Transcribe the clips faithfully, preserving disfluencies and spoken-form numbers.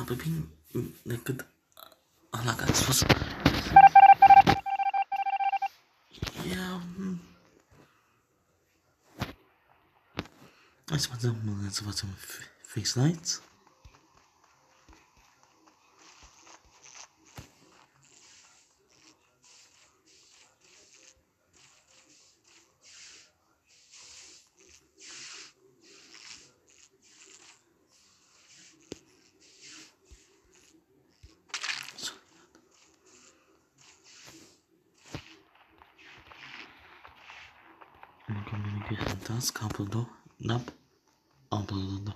pe bine decât ăla care a spus. Ia... Hai să facem, să facem face lights. Communication task, upload, nap, upload.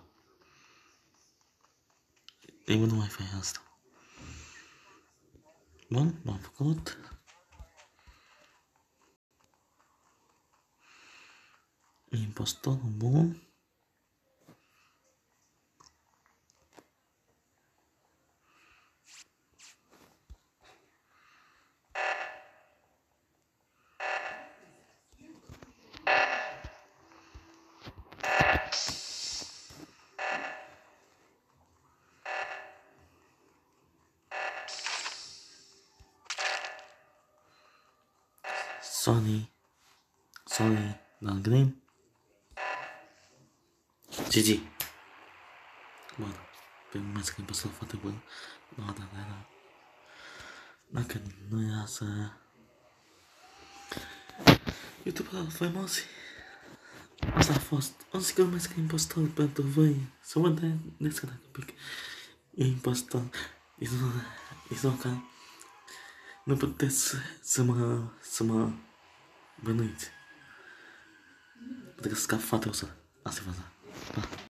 E nu mai faci asta. Bun, m-am făcut. Impostor, bun. Sony, Sony, la green. G G. Bun, pe mai scrie impostor foarte bun. Da, da, da, da. Dacă nu era să... YouTuber faimosi. Asta a fost. O să că mai scrie impostor pentru voi. Să vă dea descărcat un pic. E impostor. E să că nu puteți să mă, să mă bănuiți. Pentru că scap foarte ușor. Asta e faza. Pa.